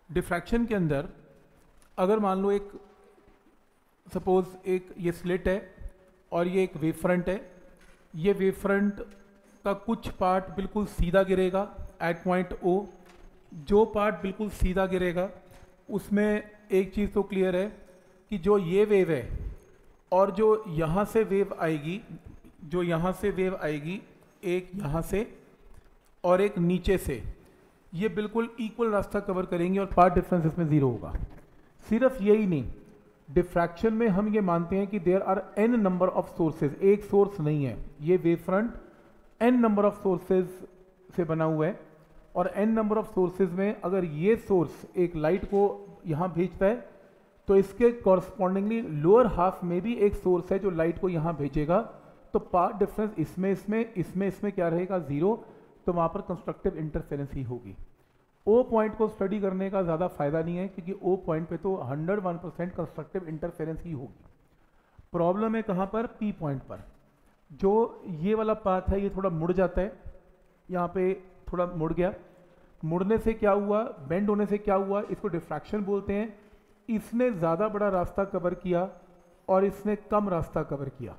Diffraction के अंदर अगर मान लो एक सपोज एक ये स्लिट है और ये एक वेव फ्रंट है, ये वेव फ्रंट का कुछ पार्ट बिल्कुल सीधा गिरेगा एट पॉइंट ओ, जो पार्ट बिल्कुल सीधा गिरेगा उसमें एक चीज़ तो क्लियर है कि जो ये वेव है और जो यहाँ से वेव आएगी, जो यहाँ से वेव आएगी, एक यहाँ से और एक नीचे से, ये बिल्कुल इक्वल रास्ता कवर करेंगे और पार्ट डिफरेंस इसमें ज़ीरो होगा। सिर्फ यही नहीं, डिफ्रैक्शन में हम ये मानते हैं कि there are n number of sources, एक सोर्स नहीं है, ये wave front n number of sources से बना हुआ है और एन नंबर ऑफ सोर्सेज में अगर ये सोर्स एक लाइट को यहाँ भेजता है तो इसके कॉरस्पॉन्डिंगली लोअर हाफ में भी एक सोर्स है जो लाइट को यहाँ भेजेगा, तो पार्ट डिफरेंस इसमें क्या रहेगा, ज़ीरो, तो वहाँ पर कंस्ट्रक्टिव इंटरफेरेंस ही होगी। ओ पॉइंट को स्टडी करने का ज़्यादा फायदा नहीं है क्योंकि ओ पॉइंट पे तो 101% कंस्ट्रक्टिव इंटरफेरेंस ही होगी। प्रॉब्लम है कहाँ पर, पी पॉइंट पर। जो ये वाला पाथ है ये थोड़ा मुड़ जाता है, यहाँ पे थोड़ा मुड़ गया, मुड़ने से क्या हुआ, बेंड होने से क्या हुआ, इसको डिफ्रैक्शन बोलते हैं। इसने ज़्यादा बड़ा रास्ता कवर किया और इसने कम रास्ता कवर किया,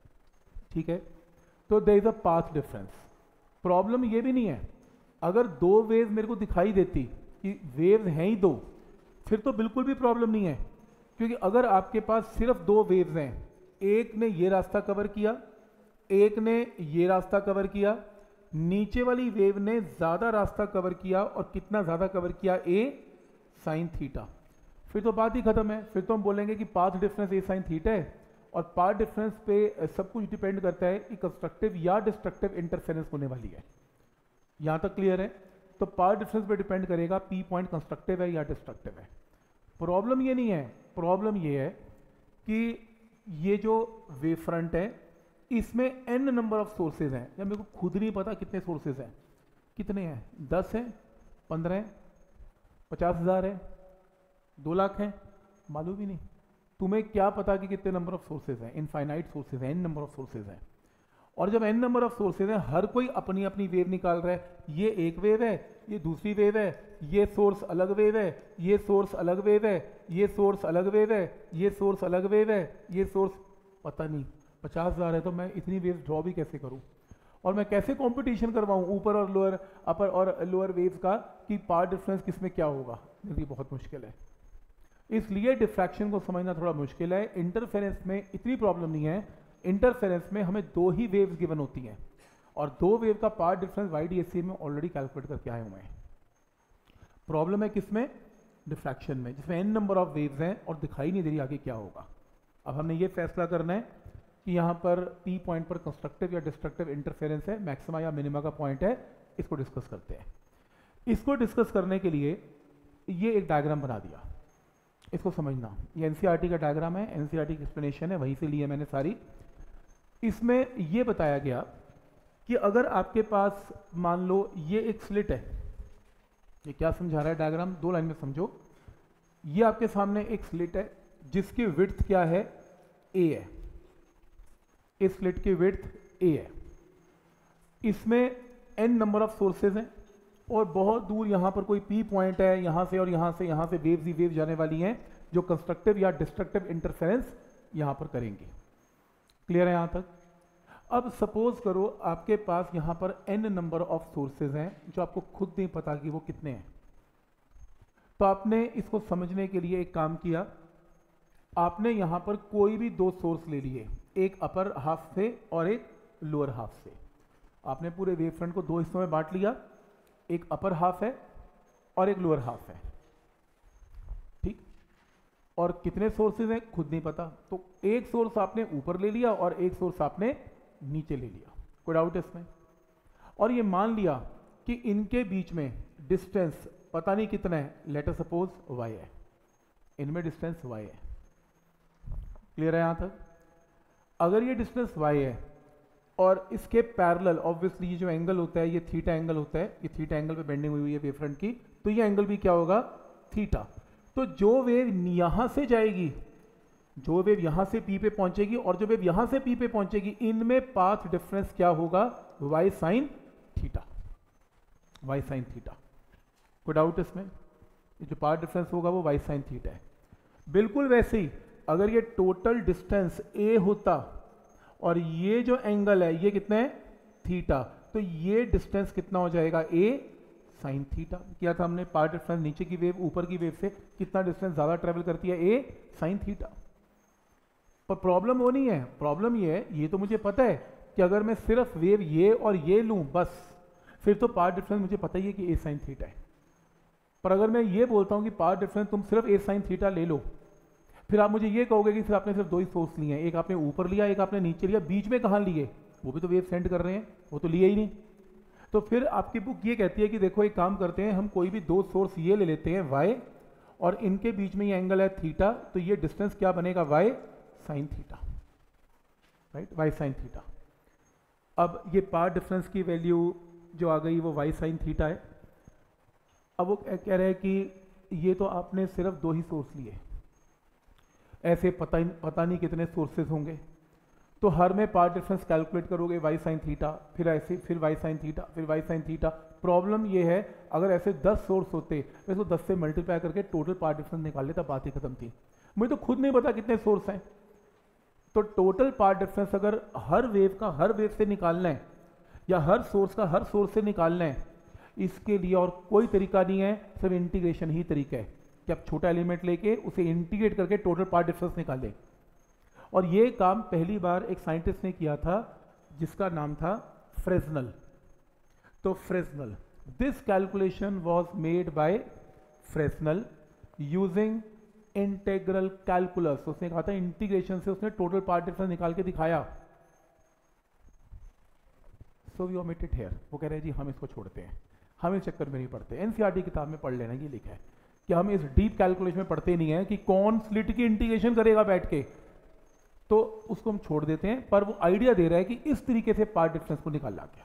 ठीक है, तो there is a path difference. Problem ये भी नहीं है, अगर दो वेव मेरे को दिखाई देती कि वेव्स हैं ही दो, फिर तो बिल्कुल भी प्रॉब्लम नहीं है, क्योंकि अगर आपके पास सिर्फ दो वेव्स हैं, एक ने ये रास्ता कवर किया, एक ने ये रास्ता कवर किया, नीचे वाली वेव ने ज़्यादा रास्ता कवर किया और कितना ज़्यादा कवर किया, ए साइन थीटा, फिर तो बात ही खत्म है। फिर तो हम बोलेंगे कि path difference a sine theta है और पाथ डिफरेंस पे सब कुछ डिपेंड करता है कि कंस्ट्रक्टिव या डिस्ट्रक्टिव इंटरफेरेंस होने वाली है। यहाँ तक क्लियर है? तो पाथ डिफरेंस पे डिपेंड करेगा पी पॉइंट कंस्ट्रक्टिव है या डिस्ट्रक्टिव है। प्रॉब्लम ये नहीं है, प्रॉब्लम ये है कि ये जो वेव फ्रंट है इसमें एन नंबर ऑफ सोर्सेज हैं, या मेरे को खुद नहीं पता कितने सोर्सेज हैं, कितने हैं, 10 हैं, 15 हैं, 50,000 है, 2 लाख हैं, मालूम ही नहीं। तुम्हें क्या पता कि कितने नंबर ऑफ सोर्सेज हैं, इनफाइनाइट सोर्सेज हैं, एन नंबर ऑफ सोर्सेज हैं। और जब एन नंबर ऑफ सोर्सेज हैं, हर कोई अपनी अपनी वेव निकाल रहा है, ये एक वेव है, ये दूसरी वेव है, ये सोर्स अलग वेव है, ये सोर्स अलग वेव है, ये सोर्स अलग वेव है, ये सोर्स अलग वेव है, ये सोर्स, पता नहीं 50,000 है, तो मैं इतनी वेव ड्रॉ भी कैसे करूं और मैं कैसे कंपटीशन करवाऊं ऊपर और लोअर, अपर और लोअर वेव्स का कि पार्ट डिफरेंस किसमें क्या होगा, ये बहुत मुश्किल है। इसलिए डिफ्रैक्शन को समझना थोड़ा मुश्किल है। इंटरफेरेंस में इतनी प्रॉब्लम नहीं है, इंटरफेरेंस में हमें दो ही वेव्स गिवन होती हैं और दो वेव का पार्ट डिफरेंस YDSC में ऑलरेडी कैलकुलेट करके आए हुए हैं। प्रॉब्लम है किसमें, डिफ्रैक्शन में, जिसमें n नंबर ऑफ वेव्स हैं और दिखाई नहीं दे रही आगे क्या होगा। अब हमने ये फैसला करना है कि यहाँ पर P पॉइंट पर कंस्ट्रक्टिव या डिस्ट्रक्टिव इंटरफेरेंस है, मैक्सिमा या मिनिमा का पॉइंट है, इसको डिस्कस करते हैं। इसको डिस्कस करने के लिए ये एक डायग्राम बना दिया, इसको समझना, ये NCERT का डायग्राम है, NCERT की एक्सप्लेनेशन है, वहीं से ली है मैंने सारी। इसमें ये बताया गया कि अगर आपके पास मान लो ये एक स्लिट है, ये क्या समझा रहा है डायग्राम, दो लाइन में समझो। ये आपके सामने एक स्लिट है जिसकी विड्थ क्या है, A है, इस स्लिट की विड्थ A है, इसमें n नंबर ऑफ सोर्सेज हैं और बहुत दूर यहाँ पर कोई P पॉइंट है, यहाँ से और यहाँ से वेव्स ही वेव जाने वाली हैं जो कंस्ट्रक्टिव या डिस्ट्रक्टिव इंटरफेरेंस यहाँ पर करेंगी। क्लियर है यहाँ तक? अब सपोज करो आपके पास यहाँ पर n नंबर ऑफ सोर्सेज हैं जो आपको खुद नहीं पता कि वो कितने हैं, तो आपने इसको समझने के लिए एक काम किया, आपने यहाँ पर कोई भी दो सोर्स ले लिए, एक अपर हाफ से और एक लोअर हाफ से। आपने पूरे वेव फ्रंट को दो हिस्सों में बांट लिया, एक अपर हाफ है और एक लोअर हाफ है, ठीक, और कितने सोर्सेज हैं खुद नहीं पता, तो एक सोर्स आपने ऊपर ले लिया और एक सोर्स आपने नीचे ले लिया, कोई डाउट इसमें? और ये मान लिया कि इनके बीच में डिस्टेंस पता नहीं कितना है, लेट अस सपोज y है, इनमें डिस्टेंस y है। क्लियर है यहाँ तक? अगर ये डिस्टेंस y है और इसके पैरेलल ऑब्वियसली ये जो एंगल होता है ये थीटा एंगल होता है, ये थीटा एंगल पे बेंडिंग हुई है वेव फ्रंट की, तो ये एंगल भी क्या होगा, थीटा। तो जो वेव यहां से जाएगी, जो वेव यहां से P पे पहुंचेगी और जो वेव यहां से P पे पहुंचेगी, इनमें पाथ डिफरेंस क्या होगा, y sine theta, y sine theta. कोई डाउट इसमें? जो पार्ट डिफरेंस होगा वो y साइन थीटा है। बिल्कुल वैसे ही अगर ये टोटल डिस्टेंस a होता और ये जो एंगल है ये कितना है थीटा, तो ये डिस्टेंस कितना हो जाएगा a साइन थीटा। किया था हमने पार्ट डिफरेंस, नीचे की वेव ऊपर की वेव से कितना डिस्टेंस ज़्यादा ट्रेवल करती है, a साइन थीटा। पर प्रॉब्लम वो नहीं है, प्रॉब्लम ये है, ये तो मुझे पता है कि अगर मैं सिर्फ वेव ये और ये लूँ बस, फिर तो पार्ट डिफरेंस मुझे पता ही है कि a साइन थीटा है। पर अगर मैं ये बोलता हूँ कि पार्ट डिफरेंस तुम सिर्फ a साइन थीटा ले लो, फिर आप मुझे ये कहोगे कि सिर्फ आपने सिर्फ दो ही सोर्स लिए हैं, एक आपने ऊपर लिया एक आपने नीचे लिया, बीच में कहाँ लिए, वो भी तो वेव सेंड कर रहे हैं, वो तो लिए ही नहीं। तो फिर आपकी बुक ये कहती है कि देखो एक काम करते हैं, हम कोई भी दो सोर्स ये ले लेते हैं y और इनके बीच में ये एंगल है थीटा, तो ये डिस्टेंस क्या बनेगा y sine theta, right, y sine theta. अब ये पार्ट डिफरेंस की वैल्यू जो आ गई वो y साइन थीटा है। अब वो कह रहे हैं कि ये तो आपने सिर्फ दो ही सोर्स लिए, ऐसे पता नहीं कितने सोर्सेज होंगे, तो हर में पार्ट डिफरेंस कैलकुलेट करोगे y साइन थीटा, फिर ऐसे फिर y साइन थीटा, फिर y साइन थीटा। प्रॉब्लम ये है अगर ऐसे 10 सोर्स होते मैं इसको 10 से मल्टीप्लाई करके टोटल पार्ट डिफरेंस निकाल लेता, बात ही खत्म थी। मुझे तो खुद नहीं पता कितने सोर्स हैं, तो टोटल पार्ट डिफरेंस अगर हर वेव का हर वेव से निकालना है या हर सोर्स का हर सोर्स से निकालना है, इसके लिए और कोई तरीका नहीं है, सिर्फ इंटीग्रेशन ही तरीका है कि आप छोटा एलिमेंट लेके उसे इंटीग्रेट करके टोटल पार्ट डिफरेंस निकालें। और ये काम पहली बार एक साइंटिस्ट ने किया था जिसका नाम था फ्रेस्नेल। तो Fresnel, this calculation was made by Fresnel using integral calculus. उसने कहा था इंटीग्रेशन से उसने टोटल पार्ट डिफरेंस निकाल के दिखाया। So we omitted here. वो कह रहे हैं जी हम इसको छोड़ते हैं, हम इस चक्कर में नहीं पढ़ते। एनसीईआरटी किताब में पढ़ लेना, ये लिखा है कि हम इस डीप कैलकुलेशन में पढ़ते नहीं है कि कौन स्लिट की इंटीग्रेशन करेगा बैठ के, तो उसको हम छोड़ देते हैं। पर वो आइडिया दे रहा है कि इस तरीके से पार्ट डिफरेंस को निकाला गया।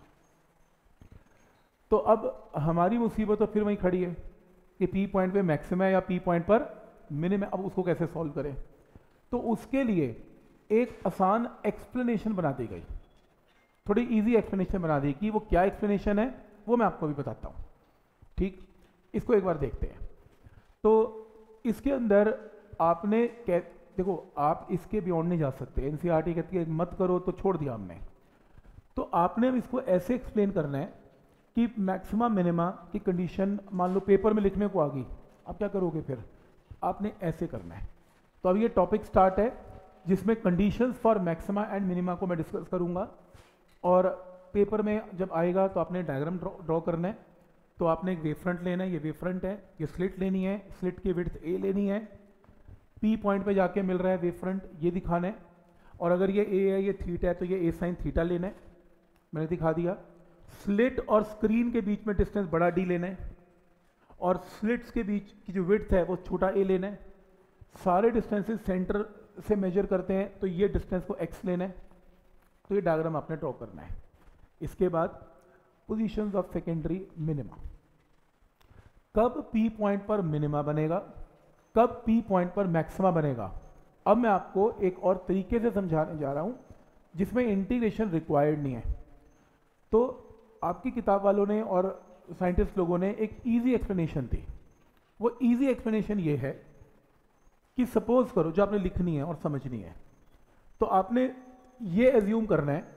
तो अब हमारी मुसीबत तो फिर वहीं खड़ी है कि पी पॉइंट पे मैक्सिमम है या पी पॉइंट पर मिनिमम, अब उसको कैसे सॉल्व करें। तो उसके लिए एक आसान एक्सप्लेनेशन बना दी गई, थोड़ी इजी एक्सप्लेनेशन बना दी कि वो क्या एक्सप्लेनेशन है वो मैं आपको भी बताता हूँ। ठीक, इसको एक बार देखते हैं। तो इसके अंदर आपने देखो, आप इसके बियॉन्ड नहीं जा सकते, एनसीईआरटी कहती है मत करो, तो छोड़ दिया हमने। तो आपने अब इसको ऐसे एक्सप्लेन करना है कि मैक्सिमा मिनिमा की कंडीशन मान लो पेपर में लिखने को आ गई, आप क्या करोगे, फिर आपने ऐसे करना है। तो अब ये टॉपिक स्टार्ट है जिसमें conditions for maxima and minima को मैं डिस्कस करूंगा, और पेपर में जब आएगा तो आपने डायग्राम ड्रॉ करना है। तो आपने एक वेव फ्रंट लेना है, ये वेव फ्रंट है, ये स्लिट लेनी है, स्लिट की विड्थ a लेनी है, P पॉइंट पे जाके मिल रहा है वेव फ्रंट, ये दिखाना है। और अगर ये a है ये थीटा है तो ये a साइन थीटा लेना है, मैंने दिखा दिया। स्लिट और स्क्रीन के बीच में डिस्टेंस बड़ा D लेना है, और स्लिट्स के बीच की जो विड्थ है वो छोटा a लेना है। सारे डिस्टेंसेस सेंटर से मेजर करते हैं तो ये डिस्टेंस को x लेना है। तो ये डायग्राम आपने ड्रॉ करना है। इसके बाद पोजीशंस ऑफ सेकेंडरी मिनिमा, कब P पॉइंट पर मिनिमा बनेगा, कब P पॉइंट पर मैक्सिमा बनेगा। अब मैं आपको एक और तरीके से समझाने जा रहा हूं जिसमें इंटीग्रेशन रिक्वायर्ड नहीं है। तो आपकी किताब वालों ने और साइंटिस्ट लोगों ने एक इजी एक्सप्लेनेशन दी। वो इजी एक्सप्लेनेशन ये है कि सपोज करो, जो आपने लिखनी है और समझनी है, तो आपने ये एज्यूम करना है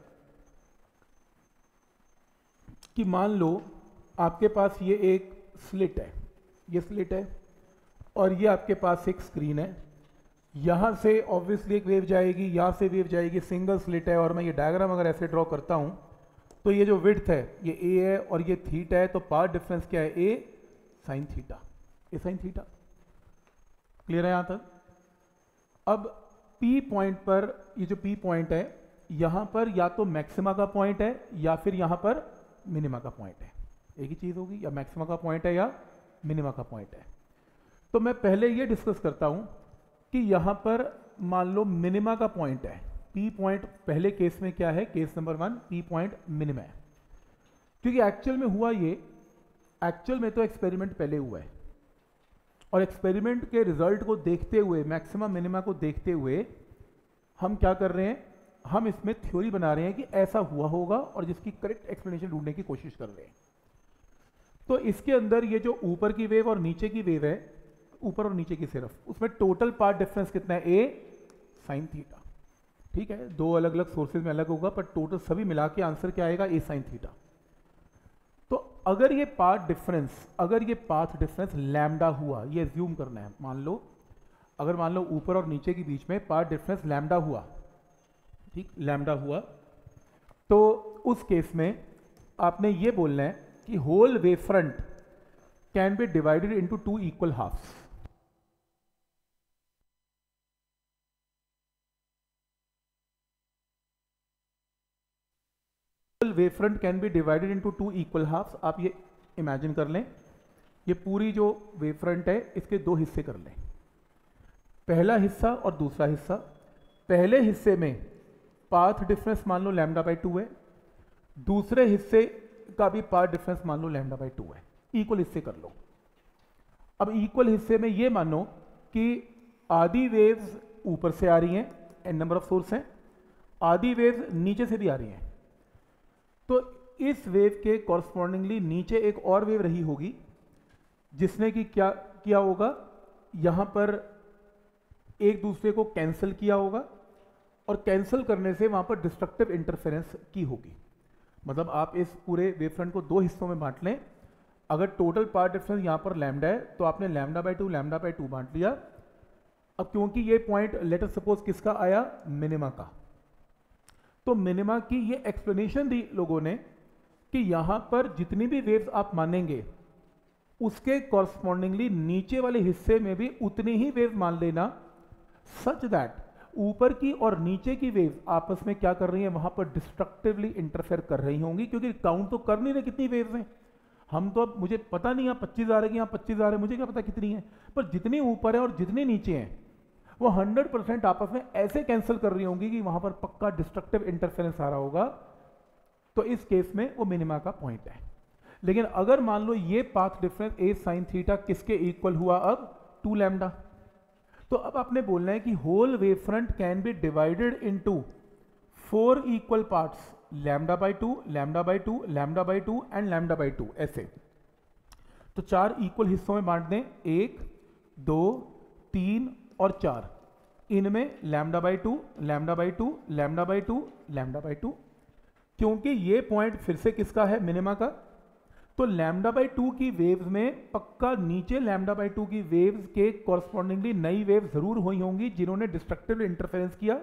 कि मान लो आपके पास ये एक स्लिट है, ये स्लिट है, और ये आपके पास एक स्क्रीन है। यहाँ से ऑब्वियसली एक वेव जाएगी, यहाँ से वेव जाएगी, सिंगल स्लिट है। और मैं ये डायग्राम अगर ऐसे ड्रॉ करता हूँ तो ये जो विड्थ है ये a है और ये थीटा है, तो पार्ट डिफरेंस क्या है, a sine theta, a sine theta. Clear है यहाँ तक। अब P पॉइंट पर, ये जो P पॉइंट है यहाँ पर या तो मैक्सिमा का पॉइंट है या फिर यहाँ पर मिनिमा का पॉइंट है, एक ही चीज होगी, या मैक्सिमा का पॉइंट है या मिनिमा का पॉइंट है। तो मैं पहले ये डिस्कस करता हूं कि यहां पर मान लो मिनिमा का पॉइंट है, P पॉइंट पहले केस में क्या है, case number 1 P point minima है। क्योंकि एक्चुअल में हुआ ये, एक्चुअल में तो एक्सपेरिमेंट पहले हुआ है, और एक्सपेरिमेंट के रिजल्ट को देखते हुए, मैक्सिमा मिनिमा को देखते हुए हम क्या कर रहे हैं, हम इसमें थ्योरी बना रहे हैं कि ऐसा हुआ होगा और जिसकी करेक्ट एक्सप्लेनेशन ढूंढने की कोशिश कर रहे हैं। तो इसके अंदर ये जो ऊपर की वेव और नीचे की वेव है, ऊपर और नीचे की सिर्फ, उसमें टोटल पाथ डिफरेंस कितना है, ए साइन थीटा। ठीक है, दो अलग अलग सोर्सेज में अलग होगा, पर टोटल सभी मिला के आंसर क्या आएगा, ए साइन थीटा। तो अगर ये पाथ डिफरेंस लैम्डा हुआ, ये एज्यूम करना है, अगर मान लो ऊपर और नीचे के बीच में पाथ डिफरेंस लैम्डा हुआ, ठीक, लैम्डा हुआ, तो उस केस में आपने ये बोलना है कि whole wave front can be divided into two equal halves. Wave front can be divided into two equal halves. आप ये इमेजिन कर लें, ये पूरी जो वेव फ्रंट है इसके दो हिस्से कर लें, पहला हिस्सा और दूसरा हिस्सा। पहले हिस्से में पाथ डिफरेंस मान लो लैम्डा बाई 2 है, दूसरे हिस्से का भी पाथ डिफरेंस मान लो लैम्डा बाई 2 है, इक्वल हिस्से कर लो। अब इक्वल हिस्से में ये मानो कि आधी वेव्स ऊपर से आ रही हैं, एन नंबर ऑफ सोर्स हैं, आधी वेव्स नीचे से भी आ रही हैं। तो इस वेव के कॉरस्पॉन्डिंगली नीचे एक और वेव रही होगी जिसने कि क्या किया होगा, यहां पर एक दूसरे को कैंसिल किया होगा, और कैंसिल करने से वहां पर डिस्ट्रक्टिव इंटरफेरेंस की होगी। मतलब आप इस पूरे वेव फ्रंट को दो हिस्सों में बांट लें, अगर टोटल पाथ डिफरेंस यहां पर लैम्डा है तो आपने लैम्डा बाई टू बांट लिया। अब क्योंकि ये पॉइंट लेट अस सपोज किसका आया, मिनिमा का, तो मिनिमा की ये एक्सप्लेनेशन दी लोगों ने कि यहां पर जितनी भी वेव्स आप मानेंगे उसके कॉरस्पॉन्डिंगली नीचे वाले हिस्से में भी उतनी ही वेव मान लेना, सच दैट ऊपर की और नीचे की वेव आपस में क्या कर रही हैं, वहां पर डिस्ट्रक्टिवली इंटरफेयर कर रही होंगी, क्योंकि काउंट तो कर नहीं रहे कितनी वेव्स हैं हम तो। अब मुझे पता नहीं यहाँ 25 आ रहे हैं, यहाँ 25 आ रहे हैं, मुझे क्या पता कितनी है, पर जितनी ऊपर है और जितनी नीचे हैं वो 100% आपस में ऐसे कैंसिल कर रही होंगी कि वहां पर पक्का डिस्ट्रक्टिव इंटरफेरेंस आ रहा होगा। तो इस केस में वो मिनिमा का पॉइंट है। लेकिन अगर मान लो ये path difference a sine theta किसके इक्वल हुआ, अब 2 लैम्डा, तो अब आपने बोलना है कि whole wave front can be divided into 4 equal parts, lambda by 2, lambda by 2, lambda by 2 and lambda by 2, ऐसे। तो 4 इक्वल हिस्सों में बांट दें, 1, 2, 3 और 4। इनमें lambda by 2, lambda by 2, lambda by 2, lambda by 2, क्योंकि ये पॉइंट फिर से किसका है, मिनिमा का। तो लैम्डा बाई 2 की वेव्स में पक्का नीचे लैम्डा बाई 2 की वेव्स के कॉरस्पॉन्डिंगली नई वेव जरूर हुई होंगी जिन्होंने डिस्ट्रक्टिव इंटरफेरेंस किया,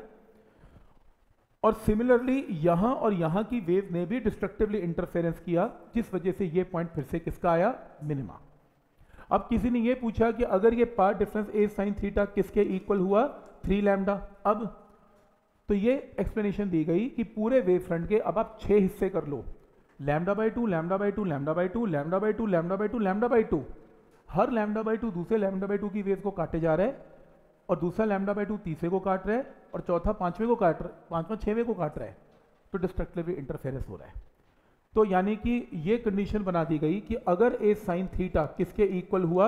और सिमिलरली यहां और यहां की वेव ने भी डिस्ट्रक्टिवली इंटरफेरेंस किया, जिस वजह से ये पॉइंट फिर से किसका आया, मिनिमा। अब किसी ने ये पूछा कि अगर ये path difference a sine theta किसके इक्वल हुआ, 3 लैम्डा। अब तो ये एक्सप्लेनेशन दी गई कि पूरे वेव फ्रंट के अब आप 6 हिस्से कर लो, lambda by 2, lambda by 2, lambda by 2, lambda by 2, lambda by 2, lambda by 2। हर लैम्डा बाई 2 दूसरे लैम्डा बाई 2 की वेव को काटे जा रहा है, और दूसरा लैम्डा बाई 2 तीसरे को काट रहा है, और चौथा पांचवें को काट रहा है, पांचवा छवें को काट रहा है। तो डिस्ट्रक्टिवली इंटरफेरेंस हो रहा है। तो यानी कि ये कंडीशन बना दी गई कि अगर ए साइन थीटा किसके इक्वल हुआ,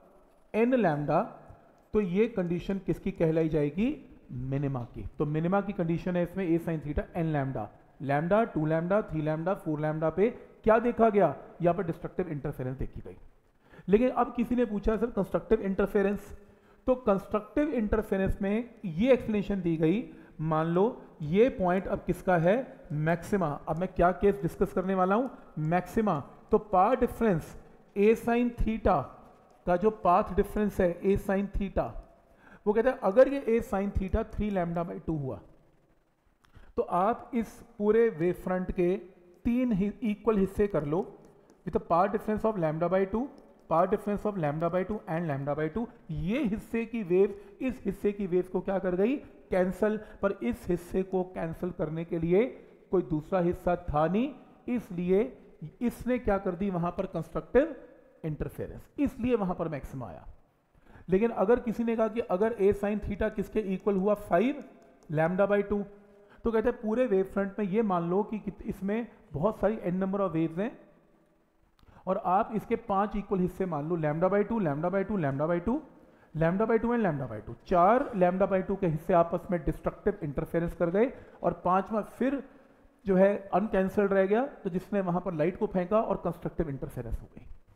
एन लैम्डा, तो ये कंडीशन किसकी कहलाई जाएगी, मिनिमा की। तो मिनिमा की कंडीशन है इसमें a sine theta n lambda, lambda 2 lambda 3 lambda 4 lambda पे क्या देखा गया, यहां पर डिस्ट्रक्टिव इंटरफेरेंस देखी गई। लेकिन अब किसी ने पूछा सर कंस्ट्रक्टिव इंटरफेरेंस, तो कंस्ट्रक्टिव इंटरफेरेंस में ये एक्सप्लेनेशन दी गई, मान लो ये पॉइंट अब किसका है, मैक्सिमा। अब मैं क्या केस डिस्कस करने वाला हूं, मैक्सिमा। तो path difference a sine theta का जो पाथ डिफरेंस है ए साइन थीटा, वो कहता है अगर ये a sine theta 3 lambda by 2 हुआ, तो आप इस पूरे वेव फ्रंट के 3 इक्वल हिस्से कर लो with path difference of lambda by 2, path difference of lambda by 2 and lambda by 2। ये हिस्से की वेव इस हिस्से की वेव को क्या कर गई, कैंसल। पर इस हिस्से को कैंसल करने के लिए कोई दूसरा हिस्सा था नहीं, इसलिए इसने क्या कर दी, वहां पर कंस्ट्रक्टिव इंटरफेरेंस, इसलिए वहां पर मैक्सिमा आया। लेकिन अगर किसी ने कहा कि अगर ए साइन थीटा किसके इक्वल हुआ 5 लैम्डा बाई 2, तो कहते हैं पूरे वेव फ्रंट में ये मान लो कि इसमें बहुत सारी एन नंबर ऑफ वेव्स हैं, और आप इसके 5 इक्वल हिस्से मान लो, lambda by 2, lambda by 2, lambda by 2, lambda by 2 and lambda by 2। 4 lambda by 2 के हिस्से आपस में डिस्ट्रक्टिव इंटरफेरेंस कर गए, और 5वां फिर जो है अनकैंसल्ड रह गया, तो जिसने वहां पर लाइट को फेंका और कंस्ट्रक्टिव इंटरफेरेंस हो गई।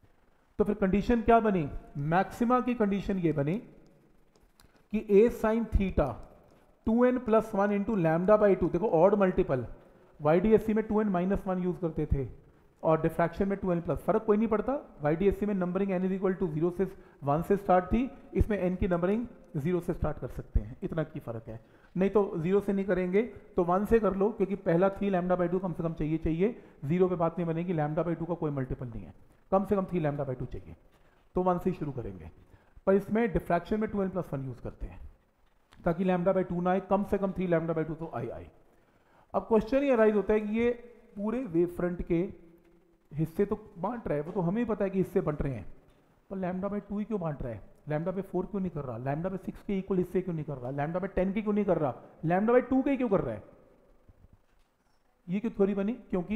तो फिर कंडीशन क्या बनी, मैक्सिमा की कंडीशन ये बनी कि a sine theta 2n plus 1 into lambda by 2, देखो ऑड मल्टीपल, YDSC में 2n माइनस 1 यूज करते थे और डिफ्रैक्शन में 2n प्लस, फर्क कोई नहीं पड़ता। YDSC में numbering n is equal to 0 से 1 से स्टार्ट थी, इसमें n की नंबरिंग 0 से स्टार्ट कर सकते हैं, इतना की फर्क है। नहीं तो 0 से नहीं करेंगे तो 1 से कर लो, क्योंकि पहला 3 लैम्डा बाई 2 कम से कम चाहिए, 0 पे बात नहीं बनेगी, लैम्डा बाई 2 का कोई मल्टीपल नहीं है, कम से कम 3 लैम्डा बाई 2 चाहिए, तो 1 से ही शुरू करेंगे। पर इसमें डिफ्रैक्शन में 2n प्लस 1 यूज करते हैं ताकि लैम्डा बाई 2 ना आए, कम से कम 3 लैम्डा बाई 2 तो आई। अब क्वेश्चन ये अराइज होता है कि ये पूरे वेव फ्रंट के हिस्से तो बांट रहा है, वो तो हमें पता है कि हिस्से बंट रहे हैं, पर लैम्डा बाई 2 ही क्यों बांट रहा है, लैम्डा बाई 4 क्यों नहीं कर रहा, लैम्डा बाई 6 के इक्वल हिस्से क्यों नहीं कर रहा, लैम्डा बाई 10 के क्यों नहीं कर रहा, लैम्डा बाई 2 के क्यों कर रहा है, ये क्यों थ्योरी बनी,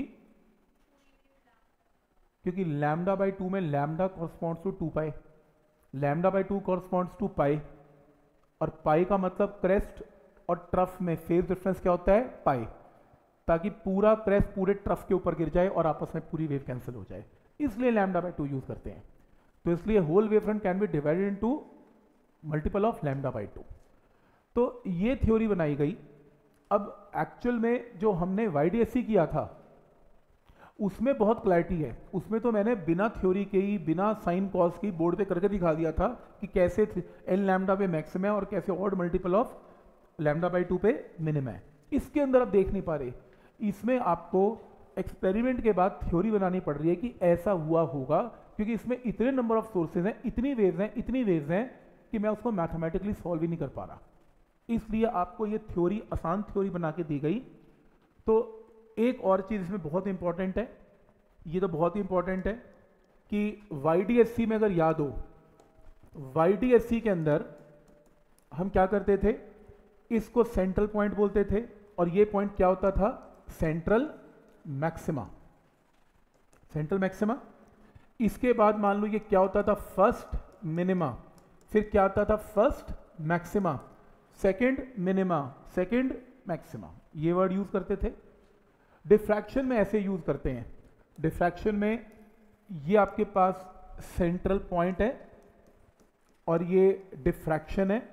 क्योंकि लैम्डा बाई 2 में lambda corresponds to 2 pi, lambda by 2 corresponds to pi, और पाई का मतलब क्रेस्ट और ट्रफ में फेज डिफरेंस क्या होता है, पाई, ताकि पूरा क्रेस्ट पूरे ट्रफ के ऊपर गिर जाए और आपस में पूरी वेव कैंसिल हो जाए, इसलिए लैम्डा बाई 2 यूज करते हैं। तो इसलिए whole wave front can be divided into multiple of lambda by 2। तो ये थ्योरी बनाई गई। अब एक्चुअल में जो हमने YDSC किया था उसमें बहुत क्लैरिटी है, उसमें तो मैंने बिना थ्योरी के ही, बिना साइन कॉस की बोर्ड पे करके दिखा दिया था कि कैसे एन लैम्डा पे मैक्सिमम है और कैसे odd multiple of lambda by 2 पे मिनिमम है। इसके अंदर आप देख नहीं पा रहे, इसमें आपको एक्सपेरिमेंट के बाद थ्योरी बनानी पड़ रही है कि ऐसा हुआ होगा, क्योंकि इसमें इतने नंबर ऑफ सोर्सेज हैं, इतनी वेव्स हैं कि मैं उसको मैथमेटिकली सॉल्व ही नहीं कर पा रहा, इसलिए आपको ये थ्योरी आसान थ्योरी बना के दी गई। तो एक और चीज इसमें बहुत इंपॉर्टेंट है, ये तो बहुत ही इंपॉर्टेंट है कि YDSC में अगर याद हो, YDSC के अंदर हम क्या करते थे, इसको सेंट्रल पॉइंट बोलते थे और ये पॉइंट क्या होता था, सेंट्रल मैक्सिमा, सेंट्रल मैक्सिमा। इसके बाद मान लो ये क्या होता था, फर्स्ट मिनिमा, फिर क्या आता था, first maxima, second minima, second maxima, ये वर्ड यूज करते थे। डिफ्रैक्शन में ऐसे यूज करते हैं, डिफ्रैक्शन में ये आपके पास सेंट्रल पॉइंट है और ये डिफ्रैक्शन है।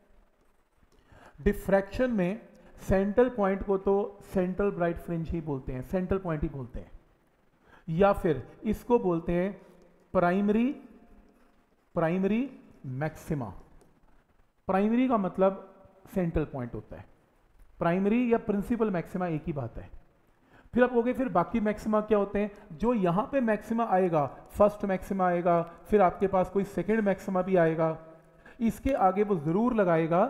डिफ्रैक्शन में सेंट्रल पॉइंट को तो सेंट्रल ब्राइट फ्रिंज ही बोलते हैं, सेंट्रल पॉइंट ही बोलते हैं, या फिर इसको बोलते हैं प्राइमरी मैक्सिमा। प्राइमरी का मतलब सेंट्रल पॉइंट होता है, प्राइमरी या प्रिंसिपल मैक्सिमा एक ही बात है। फिर आप कहोगे फिर बाकी मैक्सिमा क्या होते हैं, जो यहां पे मैक्सिमा आएगा, फर्स्ट मैक्सिमा आएगा, फिर आपके पास कोई सेकंड मैक्सिमा भी आएगा, इसके आगे वो जरूर लगाएगा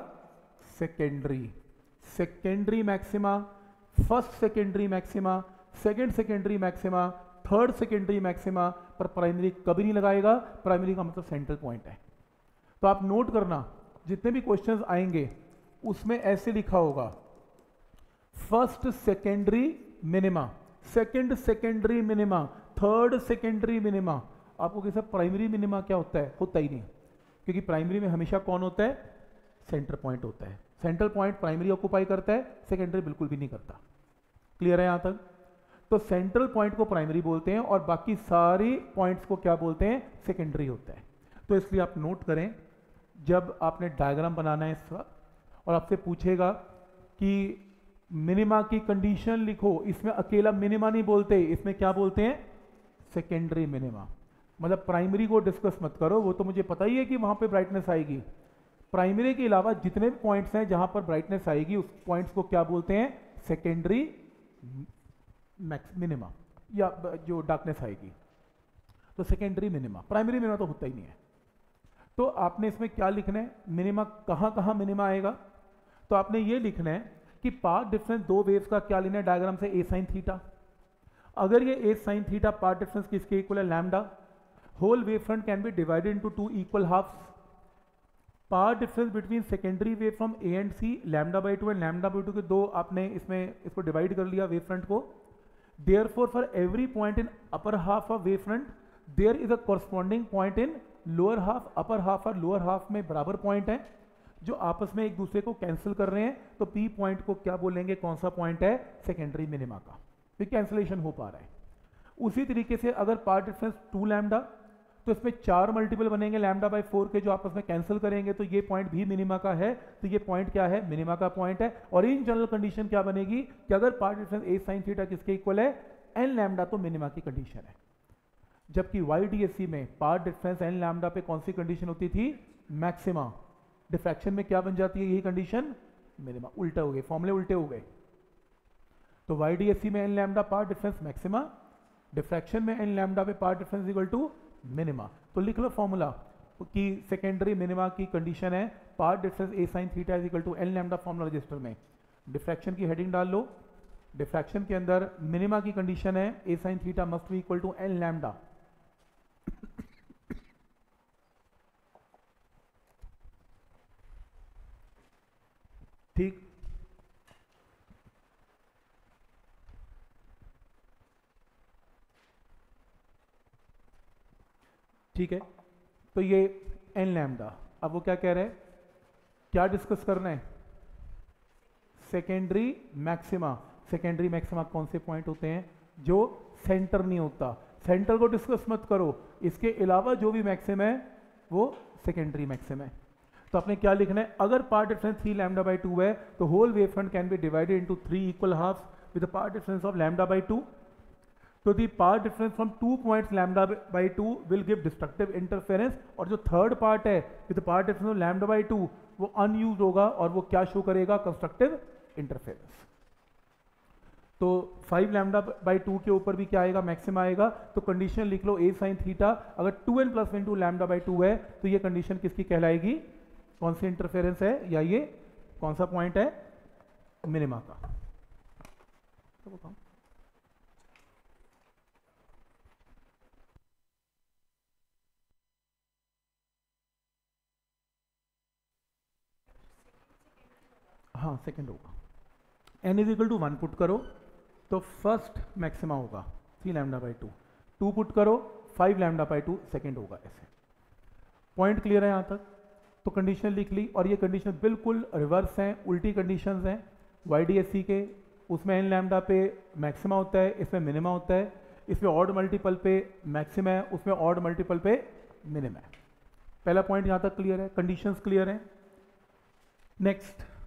secondary maxima, first secondary maxima, second secondary maxima, third secondary maxima, पर प्राइमरी कभी नहीं लगाएगा, प्राइमरी का मतलब सेंट्रल पॉइंट है। तो आप नोट करना, जितने भी क्वेश्चंस आएंगे उसमें ऐसे लिखा होगा, first secondary minima, second secondary minima, third secondary minima. आपको कैसा प्राइमरी मिनिमा क्या होता है, होता ही नहीं, क्योंकि प्राइमरी में हमेशा कौन होता है, सेंटर पॉइंट होता है। सेंट्रल पॉइंट प्राइमरी ऑक्यूपाई करता है, सेकेंडरी बिल्कुल भी नहीं करता। क्लियर है यहां तक? तो सेंट्रल पॉइंट को प्राइमरी बोलते हैं और बाकी सारी पॉइंट्स को क्या बोलते हैं, सेकेंडरी होता है। तो इसलिए आप नोट करें, जब आपने डायग्राम बनाना है इसका और आपसे पूछेगा कि मिनिमा की कंडीशन लिखो, इसमें अकेला मिनिमा नहीं बोलते, इसमें क्या बोलते हैं, सेकेंडरी मिनिमा। मतलब प्राइमरी को डिस्कस मत करो, वो तो मुझे पता ही है कि वहां पे ब्राइटनेस आएगी। प्राइमरी के अलावा जितने भी पॉइंट्स हैं जहां पर ब्राइटनेस आएगी, उस पॉइंट्स को क्या बोलते हैं, सेकेंडरी मिनिमा, या जो डार्कनेस आएगी तो सेकेंडरी मिनिमा। प्राइमरी मिनिमा तो होता ही नहीं है। तो आपने इसमें क्या लिखना है, मिनिमा कहां कहां मिनिमा आएगा, तो आपने ये लिखना है कि पाथ डिफरेंस दो वेव्स का क्या लेना है डायग्राम से, ए साइन थीटा। अगर ये a sine theta path difference किसके इक्वल है, lambda, whole wave front can be divided into two equal halves. Path difference between secondary wave from A and C, lambda by 2 and lambda by 2 के दो आपने इसमें इसको divide कर लिया wave front को। Therefore for every point in upper half of wave front there is a corresponding point in lower half. Upper half और lower half में बराबर पॉइंट है जो आपस में एक दूसरे को कैंसिल कर रहे हैं, तो पी पॉइंट को क्या बोलेंगे, कौन सा पॉइंट है, सेकेंडरी मिनिमा का, फिर कैंसिलेशन हो पा रहा है। उसी तरीके से अगर पाथ डिफरेंस 2 लैम्डा, तो इसमें 4 मल्टीपल बनेंगे लैम्डा बाई 4 के जो आपस में कैंसिल करेंगे, तो ये पॉइंट भी मिनिमा का है, तो ये पॉइंट क्या है, मिनिमा का पॉइंट है। और इन जनरल कंडीशन क्या बनेगी कि अगर part difference a sine theta किसके इक्वल है, एन लैम्डा, तो मिनिमा की कंडीशन है। जबकि YDSC में पार्ट डिफरेंस एन लैम्डा पे कौन सी कंडीशन होती थी, मैक्सिमा। डिफ्रैक्शन में क्या बन जाती है यही कंडीशन, मिनिमा। उल्टा हो गए, फॉर्मूले उल्टे हो गए। तो YDSC में n lambda part difference maxima, diffraction में एन लैम्डा पे part difference equal to minima. तो लिख लो फॉर्मूला कि सेकेंडरी मिनिमा की कंडीशन है part difference a sine theta is equal to n lambda, formula register में डिफ्रैक्शन की हेडिंग डाल लो। डिफ्रैक्शन के अंदर मिनिमा की कंडीशन है a sine theta must be equal to n lambda. ठीक, ठीक है। तो ये एन लैम्डा, अब वो क्या कह रहे हैं, क्या डिस्कस करना है, सेकेंडरी मैक्सिमा। सेकेंडरी मैक्सिमा कौन से पॉइंट होते हैं, जो सेंटर नहीं होता, सेंटर को डिस्कस मत करो, इसके अलावा जो भी मैक्सिम है वो सेकेंडरी मैक्सिम है। तो आपने क्या लिखना है, अगर पार्ट डिफरेंस 3 लैम्डा बाई 2 है तो whole wave front can be divided into 3 equal half with the part difference of lambda by 2। तो the part difference from 2 points lambda by 2 will give destructive interference. और जो third part है with part difference of lambda by 2 वो unused होगा और वो क्या show करेगा, कंस्ट्रक्टिव इंटरफेरेंस। तो 5 लैम्डा बाई 2 के ऊपर भी क्या आएगा, मैक्सिम आएगा। तो कंडीशन लिख लो ए साइन थीटा, अगर 2n plus into lambda by 2 है तो ये कंडीशन किसकी कहलाएगी, कौन सी इंटरफेरेंस है, या ये कौन सा पॉइंट है, मिनिमा का। तो बताओ, हाँ सेकंड होगा। n is equal to 1 put करो तो फर्स्ट मैक्सिमा होगा 3 लैम्डा बाई 2, 2 पुट करो 5 लैम्डा बाई 2 सेकेंड होगा। ऐसे पॉइंट क्लियर है यहाँ तक। तो कंडीशन लिख ली, और ये कंडीशन बिल्कुल रिवर्स हैं, उल्टी कंडीशंस हैं YDSC के। उसमें n लैम्डा पे मैक्सिमा होता है, इसमें मिनिमा होता है। इसमें ऑड मल्टीपल पे मैक्सिमा है, उसमें ऑड मल्टीपल पे मिनिमा है। पहला पॉइंट यहाँ तक क्लियर है, कंडीशंस क्लियर हैं। नेक्स्ट